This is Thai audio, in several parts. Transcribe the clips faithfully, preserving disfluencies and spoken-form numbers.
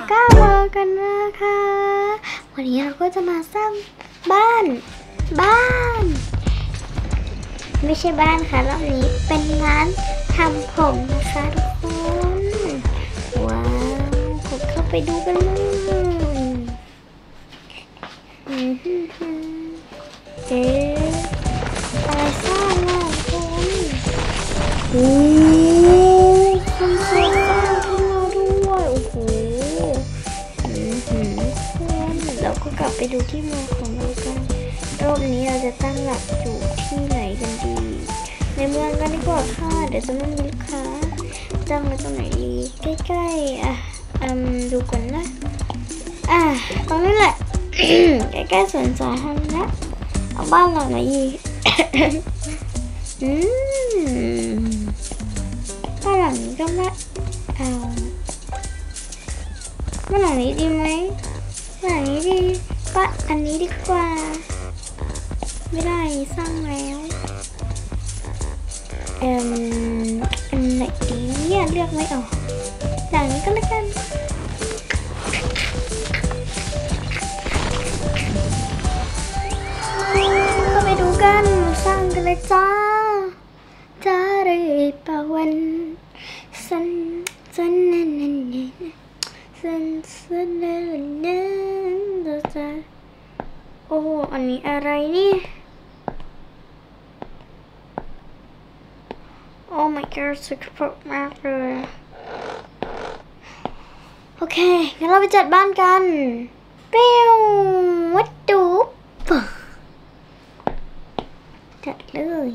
ก้ามากันนะคะวันนี้เราก็จะมาสร้างบ้านบ้านไม่ใช่บ้านค่ะรอบนี้เป็นร้านทำผมนะคะทุกคนว้าวกดเข้าไปดูกันเลยอืมฮึฮึเอ๊ะอะไรสร้างอ่ะทุกคนโอ้คนสวยสร้างขึ้นมาด้วยโอ้โหอืมฮึคนเราก็กลับไปดูที่เมืองของเรากันรอบนี้เราจะตั้งหลักอยู่ที่ไหนกันดีในเมืองกันดีกว่าค่ะเดี๋ยวจะไม่มีลูกค้าตั้งไว้ตรงไหนดีใกล้ๆอ่ะอืมดูก่อนนะอ่ะตรงนี้แหละ ใกล้ๆสวนสาธารณะเอาบ้านหลังไหนดี อืมบ้านหลังนี้ก็ไม่เอาบ้านหลังนี้ดีไหมบ้านหลังนี้ดีบ้านอันนี้ดีกว่าไม่ได้สร้างแล้วเอ่มอันไหนดีเนี่ยเลือกไม่ออกหลังนี้ก็แล้วกันก็ไปดูกันสร้างกันเลยจ้าจะได้ปะวันสันสันนันนันสันสันนันนันจะโอ้อันนี้อะไรนี่โอ้ my god สกปรกมากเลยโอเคงั้นเราไปจัดบ้านกันเปี้ยววัดดูจัดเลย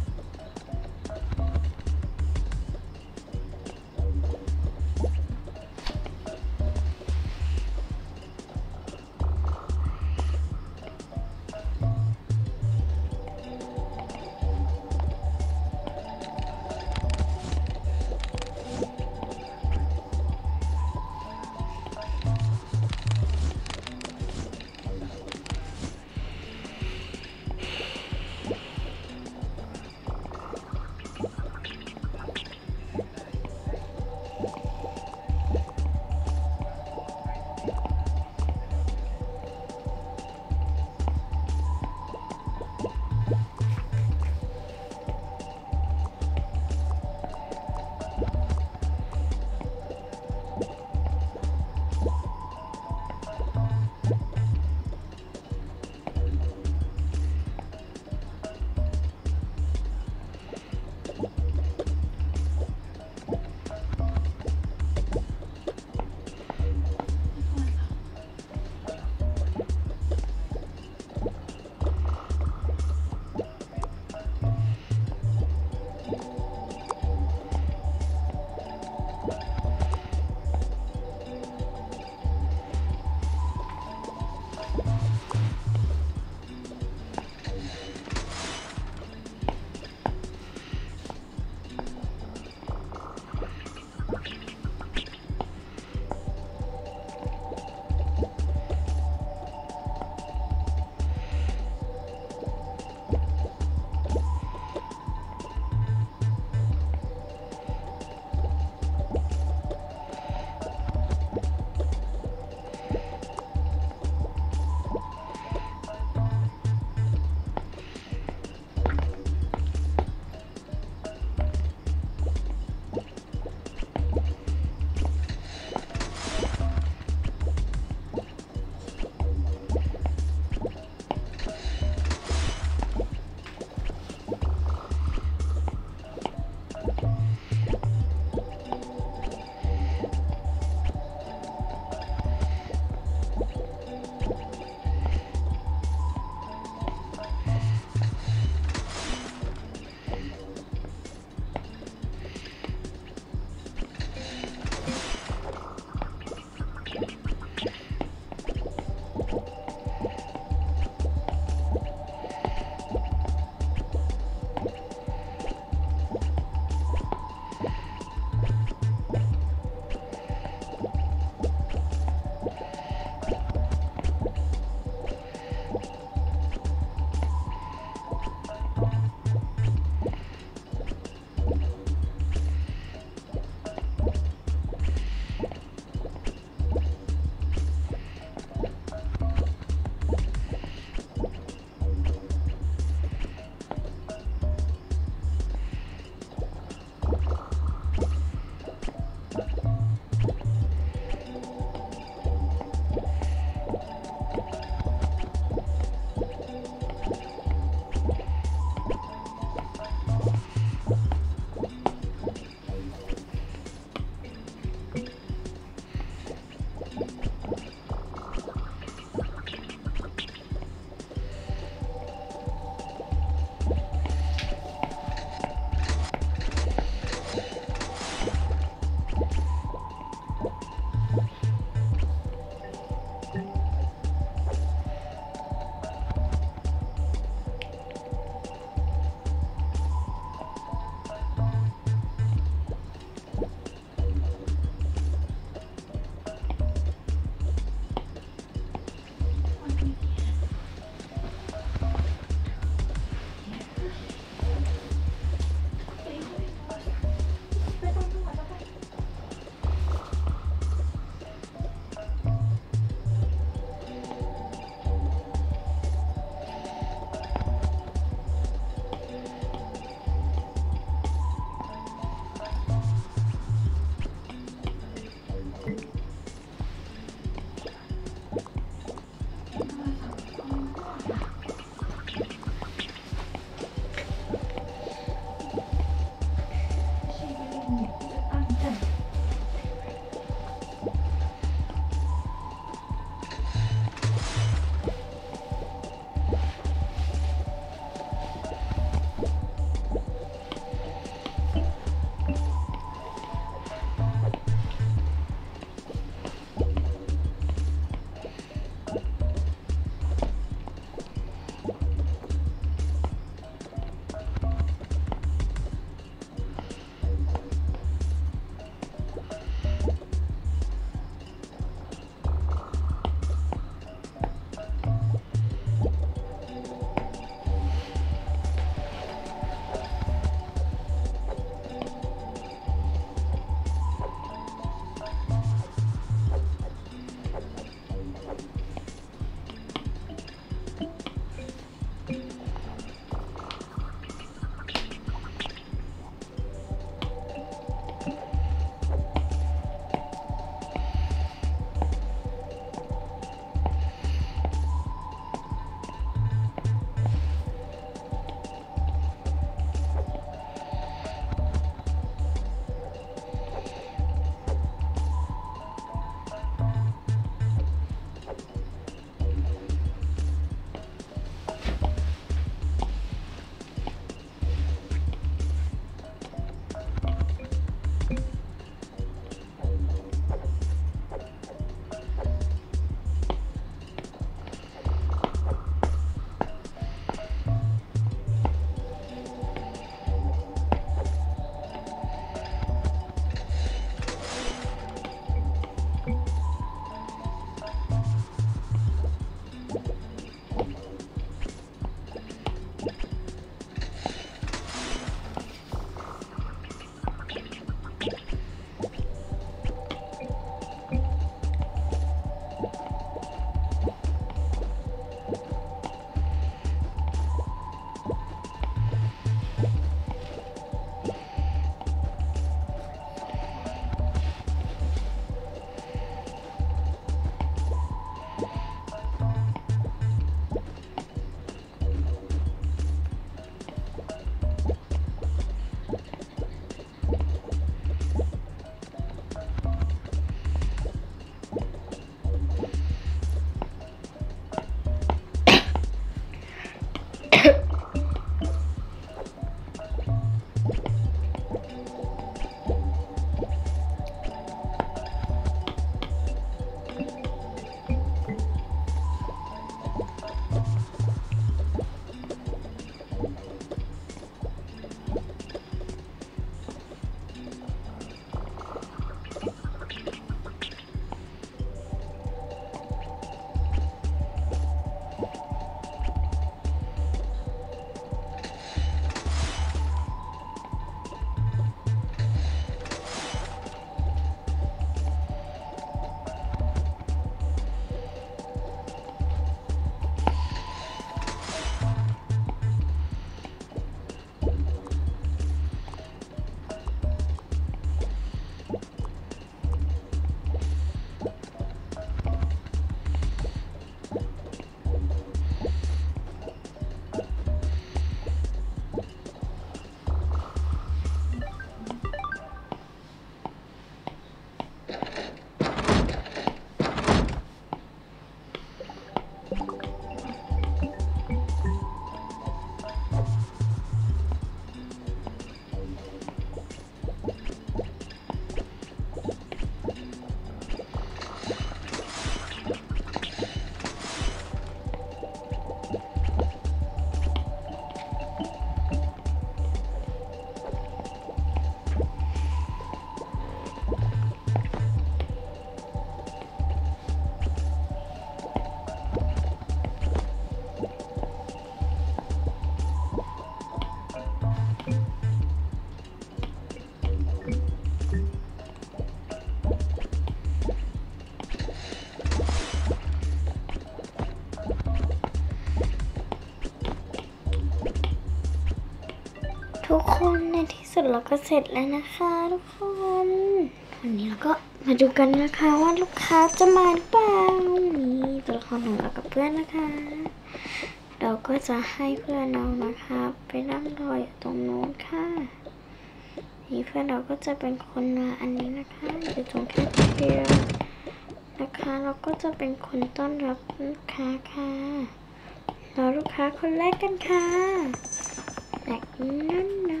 ทุกคนในที่สุดเราก็เสร็จแล้วนะคะทุกคนวันนี้เราก็มาดูกันนะคะว่าลูกค้าจะมาหรือเปล่านี่ตัวละครของเรากับเพื่อนนะคะเราก็จะให้เพื่อนเรานะคะไปนั่งรออยู่ตรงโน้นค่ะนี่เพื่อนเราก็จะเป็นคนมาอันนี้นะคะอยู่ตรงแค่เดียวนะคะเราก็จะเป็นคนต้อนรับลูกค้าค่ะรอลูกค้าคนแรกกันค่ะแบบนั้นนะ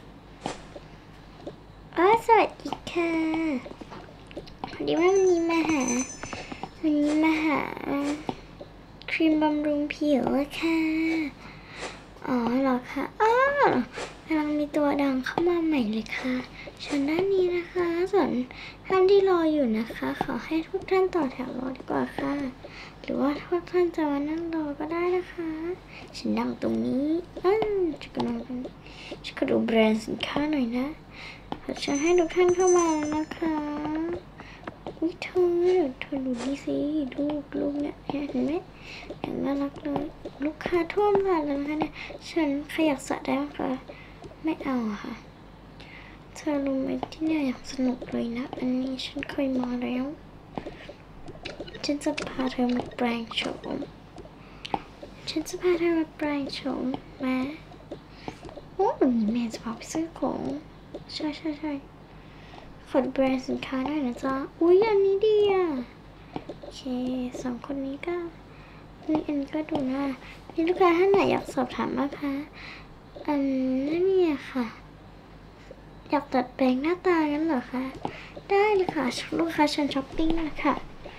อ๋อสวัสดีค่ะพอดีว่าวันนี้มาหาวันนี้มาหาครีมบำรุงผิวอะค่ะอ๋อเหรอคะอ๋อกำลังมีตัวดังเข้ามาใหม่เลยค่ะเชิญด้านนี้นะคะส่วนท่านที่รออยู่นะคะขอให้ทุกท่านต่อแถวรอดีกว่าค่ะหรือว่าทุกท่านจะมานั่งรอก็ได้นะคะฉันนั่งตรงนี้อืมฉันก็นั่งตรงนี้ฉันก็ดูแบรนด์สินค้าหน่อยนะขอเชิญให้ทุกท่านเข้ามานะคะอุ้ยเธอเธอดูดีสิลูกลูกเนี่ยเห็นไหมอย่างน่ารักเลยลูกค้าท่วมร้านแล้วนะคะเนี่ยฉันขยับสระได้ไหมคะไม่เอาค่ะเธอรู้ไหมที่เนี่ยอย่างสนุกเลยนะอันนี้ฉันเคยมาแล้วฉันจะพาเธอมาแปลงโฉมฉันจะพาเธอมาแปลงโฉมมาโอ้วันนี้แม่จะพาไปซื้อของใช่ใช่ใช่ขอแบรนด์สินค้าหน่อยนะจ๊ะอุ้ยอันนี้ดีอ่ะโอเคสองคนนี้ก็นี่อันนี้ก็ดูน่านี่ลูกค้าท่านไหนอยากสอบถามบ้างคะอันนี้ค่ะอยากตัดแปลงหน้าตางั้นเหรอคะได้เลยค่ะลูกค้าเชิญช้อปปิ้งนะคะ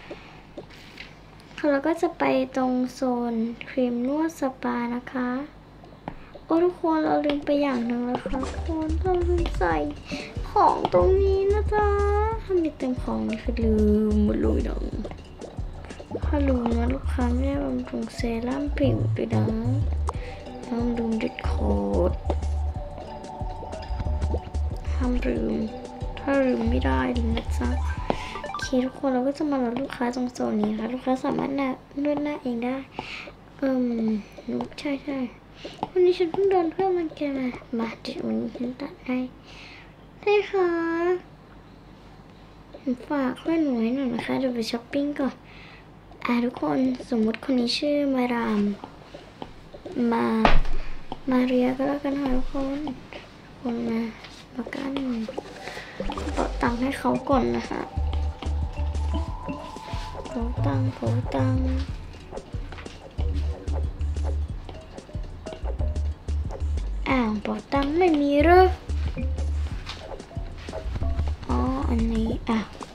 เราก็จะไปตรงโซนครีมนวดสปานะคะโอ้ทุกคนเราลืมไปอย่างหนึ่งแล้วค่ะทุกคนเราลืมใส่ของตรงนี้นะจ๊ะทำดิเต็มของนี่คือลืมหมดเลยดังถ้าลืมนะลูกค้าไม่ได้บำรุงเซรั่มผิวด้วยนะห้ามลืมเด็ดขาดห้ามลืมถ้าลืมไม่ได้เลยนะจ๊ะโอเคทุกคนเราก็จะมารอลูกค้าตรงโซนนี้ค่ะลูกค้าสามารถนวดหน้าเองได้เอิ่มนุ๊กใช่ใช่วันนี้ฉันเพิ่งเดินเพื่อมันแกมามาเดี๋ยววันนี้ฉันตัดให้ได้ค่ะฝากเพื่อนหนูให้หน่อยนะคะเดี๋ยวไปช้อปปิ้งก่อนอ่ะทุกคนสมมติคนนี้ชื่อมารามมามาเรียก็แล้วกันค่ะทุกคนคนมามากันต่อตังค์ให้เขาก่อนนะคะโผตังโผตังอ้าวโผตังไม่มีหรออ๋ออันนี้อ่ะ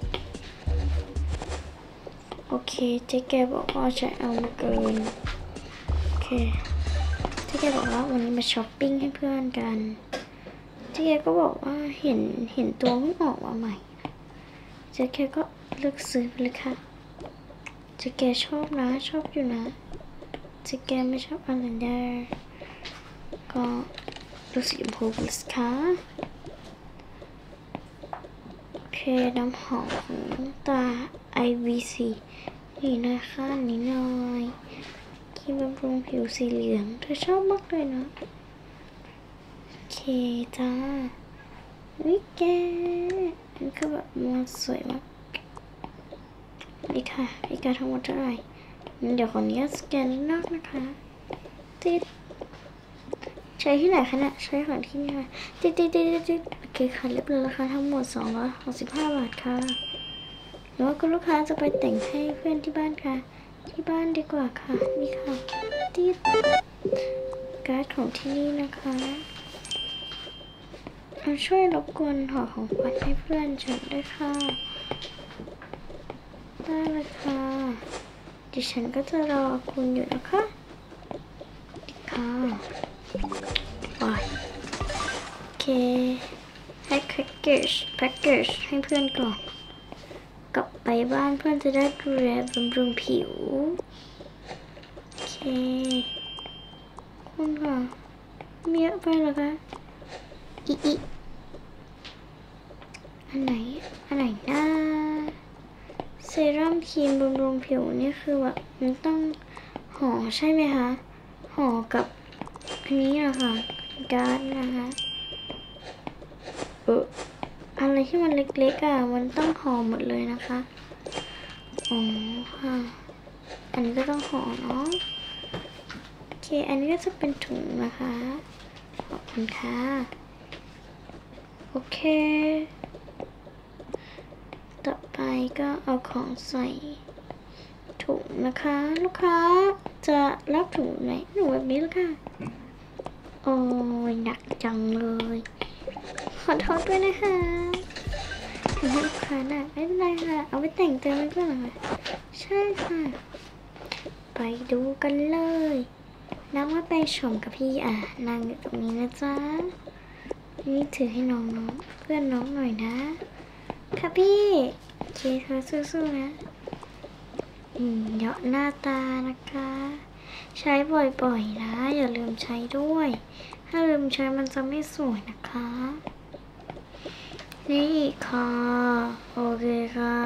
โอเคเจ๊แกบอกว่าจะเอามาเกินโอเคเจ๊แกบอกว่าวันนี้มาช้อปปิ้งให้เพื่อนกันเจ๊แกก็บอกว่าเห็นเห็นตัวเพิ่งออกมาใหม่เจ๊แกก็เลือกซื้อไปเลยค่ะเจ๊แกชอบนะชอบอยู่นะเจ๊แกไม่ชอบอะไรได้ก็ดูสีชมพูกันสิคะโอเคน้ำหอมของตา ไอ วี ซี นี่นะคะนี่หน่อยครีมบำรุงผิวสีเหลืองเธอชอบมากเลยนะโอเคจ้าวิแกอันก็แบบมันสวยมากนี่ค่ะอีกาทั้งหมดเท่าไหร่เดี๋ยวขออนุญาตสแกนนอกนะคะติดใช้ที่ไหนคะเนี่ยใช้ของที่นี่ค่ะติดติดติดติดโอเคค่ะเรียบร้อยแล้วค่ะทั้งหมดสองร้อยหกสิบห้าบาทค่ะหรือว่าคุณลูกค้าจะไปแต่งให้เพื่อนที่บ้านค่ะที่บ้านดีกว่าค่ะนี่ค่ะติดการ์ดของที่นี่นะคะมาช่วยรบกวนห่อของขวัญให้เพื่อนฉันด้วยค่ะได้เลยค่ะดิฉันก็จะรอคุณอยู่นะคะค่ะไปโอเคให้แพ็กเกจแพ็กเกจให้เพื่อนก่อนกลับไปบ้านเพื่อนจะได้ดูแลบำรุงผิวโอเคคุณค่ะมีเยอะไปเหรอคะอีอีอันไหนอันไหนนะเซรั่มครีมบำรุงผิวนี่คือแบบมันต้องห่อใช่ไหมคะห่อกับอันนี้นะคะการ์ดนะคะ โเอออะไรที่มันเล็กๆอ่ะมันต้องห่อหมดเลยนะคะอ๋อค่ะอันนี้ก็ต้องห่อเนาะโอเคอันนี้ก็จะเป็นถุงนะคะขอบคุณค่ะโอเคต่อไปก็เอาของใส่ถุงนะคะลูกค้าจะรับถุงไหนหนูแบบนี้แล้วค่ะโอ้ยหนักจังเลยขอโทษด้วยนะคะถึงลูกค้าหนักไม่เป็นไรค่ะเอาไปแต่งเติมไว้ก่อนค่ะใช่ค่ะไปดูกันเลยนับว่าไปชมกับพี่อ่ะนั่งอยู่ตรงนี้นะจ๊ะนี่ถือให้น้องๆเพื่อนน้องหน่อยนะค่ะพี่โอเคเธอสู้ๆนะอืมเยาะหน้าตานะคะใช้บ่อยๆนะอย่าลืมใช้ด้วยถ้าลืมใช้มันจะไม่สวยนะคะนี่ค่ะโอเคค่ะ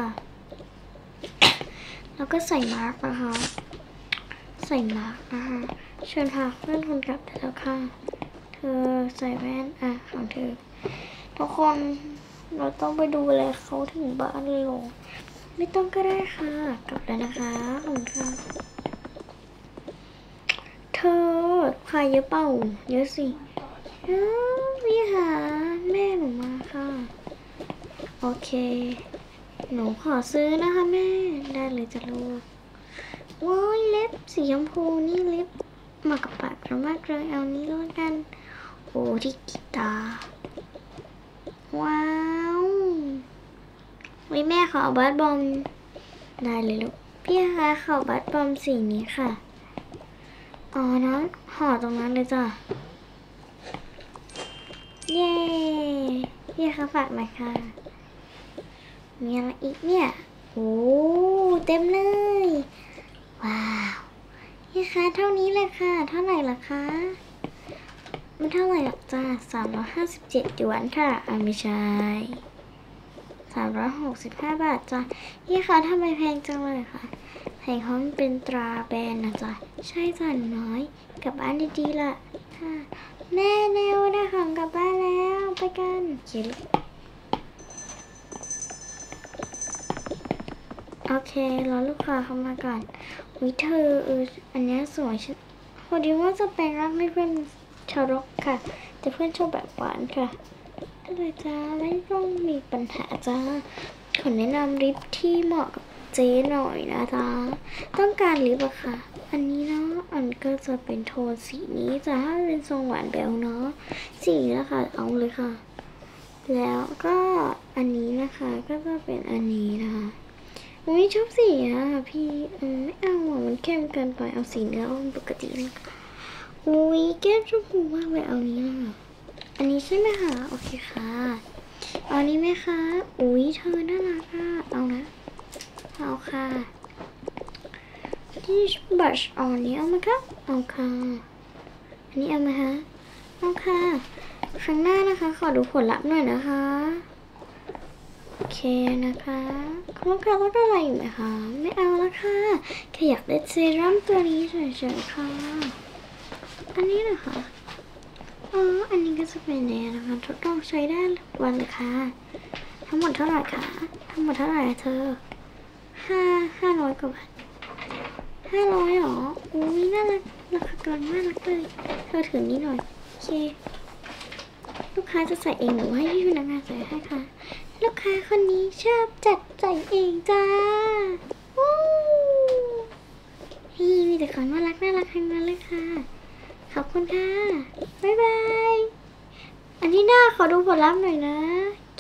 แล้วก็ใส่มาร์กนะคะใส่มาร์กนะคะเชิญพาเพื่อนคนกลับได้แล้วค่ะเธอใส่แว่นอ่ะของเธอทุกคนเราต้องไปดูแลเขาถึงบ้านเลยหรอไม่ต้องก็ได้ค่ะกลับแล้วนะคะขอบคุณค่ะเธอใครเยอะเปล่าเยอะสิเอ้าพี่หาแม่หนูมาค่ะโอเคหนูขอซื้อนะคะแม่ได้เลยจ้ะลูกว้ายเล็บสีชมพูนี่เล็บมากับปากเรามากเลยเอานี้แล้วกันโอ้ที่กีตาร์ว้าววิแม่ขอเอาบัตบอมได้เลยลูกพี่คะขอบัตบอมสีนี้ค่ะอ๋อน้องห่อตรงนั้นเลยจ้ะเย้พี่คะฝากหน่อยค่ะมีอะไรอีกเนี่ยโอ้เต็มเลยว้าวพี่คะเท่านี้เลยค่ะเท่าไหร่ล่ะคะมันเท่าไหร่หรอกจ้าสามร้อยห้าสิบเจ็ดหยวนค่ะอ่าไม่ใช่สามร้อยหกสิบห้าบาทจ้ะพี่คะทำไมแพงจังเลยค่ะแพงเพราะมันเป็นตราแบรนด์นะจ๊ะใช่จ้ะน้อยกลับบ้านดีๆล่ะค่ะแม่เร็วได้ของกลับบ้านแล้วไปกันคิดโอเครอลูกค้าเข้ามาก่อนวิเธอเอออันนี้สวยฉันพอดีว่าจะแปลงร่างให้เพื่อนชาวร็อกค่ะแต่เพื่อนชอบแบบหวานค่ะก็เลยจ้าไม่ต้องมีปัญหาจ้าขอแนะนำลิปที่เหมาะกับเจ๊หน่อยนะจ๊ะต้องการลิปอะค่ะอันนี้เนาะอันก็จะเป็นโทนสีนี้จ้าเป็นทรงหวานแบวเนาะสีนี้นะคะเอาเลยค่ะแล้วก็อันนี้นะคะก็จะเป็นอันนี้นะคะอุ้ยชอบสีอ่ะพี่เออไม่เอาอ่ะมันเข้มเกินไปเอาสีเนื้อปกตินะคะอุ้ยแก้มชมพูมากเลยเอานี้นะคะอันนี้ใช่ไหมคะโอเคค่ะเอานี้ไหมคะอุ้ยเธอน่ารักอ่ะเอานะเอาค่ะที่บัชออนนี้เอาไหมคะเอาค่ะอันนี้เอาไหมคะเอาค่ะครั้งหน้านะคะขอดูผลลัพธ์หน่อยนะคะโอเคนะคะคุณลูกค้าต้องการอะไรอยู่ไหมคะไม่เอาละค่ะแค่อยากได้เซรั่มตัวนี้เฉยๆค่ะอันนี้นะคะอ๋ออันนี้ก็จะเป็นแนวนะคะทดลองใช้ได้วันเลยค่ะทั้งหมดเท่าไหร่คะทั้งหมดเท่าไหร่เธอห้าห้าร้อยกว่าบาทห้าร้อยหรออุ้ยน่ารักราคาเกินมากเลยเธอถือนี้หน่อยโอเคลูกค้าจะใส่เองหรือว่าให้พี่พนักงานใส่ให้ค่ะลูกค้าคนนี้ชอบจัดใส่เองจ้าวู้นี่มีแต่ของน่ารักน่ารักทั้งนั้นเลยค่ะขอบคุณค่ะบ๊ายบายอันนี้หน้าขอดูผลลัพธ์หน่อยนะโอเค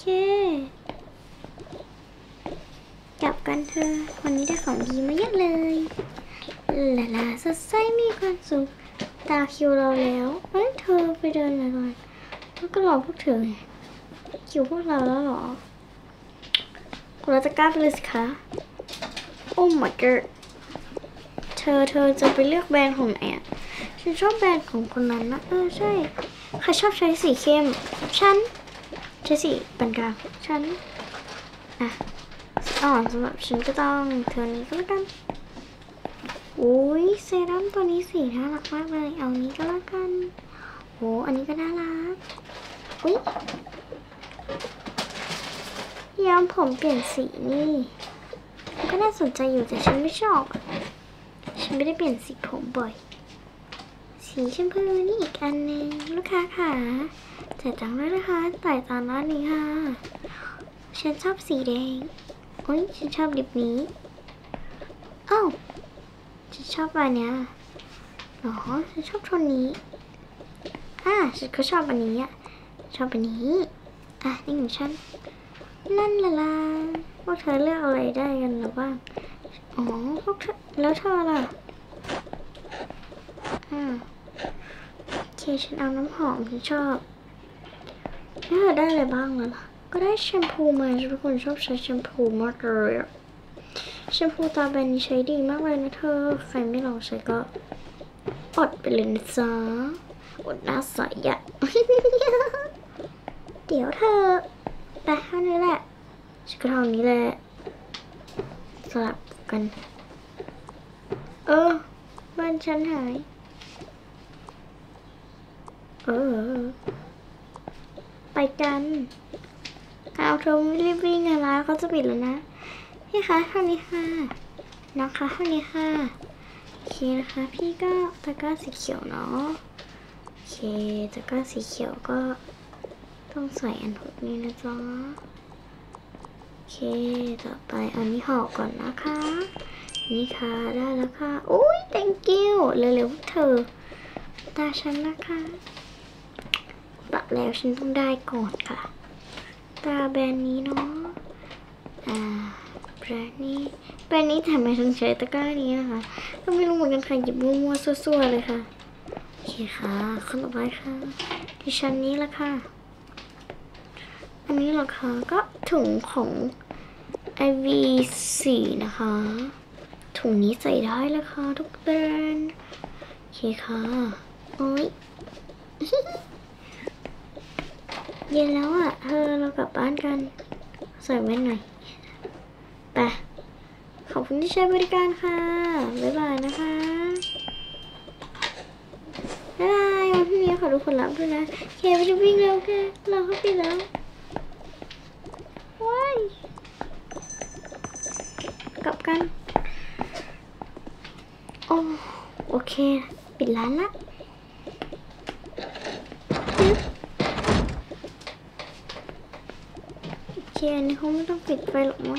กลับกันเธอวันนี้ได้ของดีมาเยอะเลยลาลาสดใสมีความสุขตาคิวเราแล้วเฮ้ยเธอไปเดินหน่อยก่อนแล้วก็รอพวกเธอคิวพวกเราแล้วหรอเราจะกล้าไปเลยสิคะโอ้ my god เธอเธอจะไปเลือกแบรนด์ของไหนอ่ะฉันชอบแบรนด์ของคนนั้นนะเออใช่ใครชอบใช้สีเข้มฉันใช้สีปานกลางฉันอ่ะอ่อนสำหรับฉันก็ต้องเธอนี้ก็แล้วกันอุ้ยเซรั่มตัวนี้สีน่ารักมากเลยเอานี้ก็แล้วกันโหอันนี้ก็น่ารักอุ้ยย้อมผมเปลี่ยนสีนี่ก็น่าสนใจอยู่แต่ฉันไม่ชอบฉันไม่ได้เปลี่ยนสีผมบ่อยสีชมพูนี่อีกอันนึงลูกค้าค่ะจ่ายตังค์ด้วยนะคะจ่ายตามร้านนี้ค่ะฉันชอบสีแดงโอ้ยฉันชอบลิปนี้อ้าวฉันชอบอันเนี้ยหรอฉันชอบโทนนี้อ่ะฉันก็ชอบอันนี้อ่ะชอบอันนี้อ่ะนี่ของฉันนั่นละล่ะพวกเธอเลือกอะไรได้กันหรือบ้างอ๋อพวกเธอแล้วเธอล่ะอ่าโอเคฉันเอาน้ำหอมฉันชอบแล้วเธอได้อะไรบ้างล่ะก็ได้แชมพูมาทุกคนชอบใช้แชมพูมากเลยอะแชมพูตาแบรนด์นี้ใช้ดีมากเลยนะเธอใครไม่ลองใช้ก็อดไปเลยนะจ๊ะอดหน้าใสอะ เดี๋ยวเธอไปเท่านี้แหละฉันก็เท่านี้แหละสลับกันเออบ้านฉันหายเออไปกันเอาเธอไม่รีบวิ่งนะร้านเขาจะปิดแล้วนะพี่คะเท่านี้ค่ะน้องคะเท่านี้ค่ะโอเคนะคะพี่ก็ตะกร้าสีเขียวเนาะโอเคตะกร้าสีเขียวก็ต้องใส่อันพวกนี้นะจ๊ะโอเคต่อไปเอานี้ห่อก่อนนะคะนี่ค่ะได้แล้วค่ะอุ้ย thank you เร็วๆเธอตาฉันนะคะตัดแล้วฉันต้องได้ก่อนค่ะตาแบรนด์นี้เนาะอ่าแบรนด์นี้แบรนด์นี้ทำไมฉันใช้ตะกร้านี้นะคะก็ไม่รู้เหมือนกันค่ะหยิบมั่วๆซั่วๆเลยค่ะโอเคค่ะขั้นต่อไปค่ะที่ชั้นนี้ละค่ะอันนี้เหรอคะก็ถุงของ ไอ วี โฟร์ นะคะถุงนี้ใส่ได้เลยค่ะทุกแบรนด์โอเคค่ะโอ้ย เย็นแล้วอ่ะเธอเรากลับบ้านกันใส่แว่นหน่อยไปขอบคุณที่ใช้บริการค่ะบ๊ายบายนะคะบ๊ายบายวันพรุ่งนี้ขอทุกคนรับด้วยนะเคไปจะวิ่งเร็วแค่เราเข้าปิดแล้วว้ายกลับกันโอ้โอเคปิดร้านละโอเคอันนี้เขาไม่ต้องปิดไฟหรอกมั้ง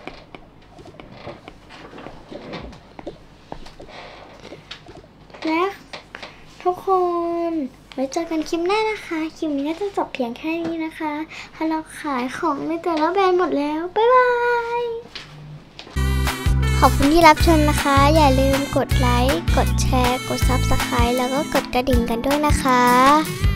และทุกคนไว้เจอกันคลิปหน้านะคะคลิปนี้ก็จะจบเพียงแค่นี้นะคะถ้าเราขายของในแต่ละแบรนด์หมดแล้วบ๊ายบายขอบคุณที่รับชมนะคะอย่าลืมกดไลค์กดแชร์กดซับสไครบ์แล้วก็กดกระดิ่งกันด้วยนะคะ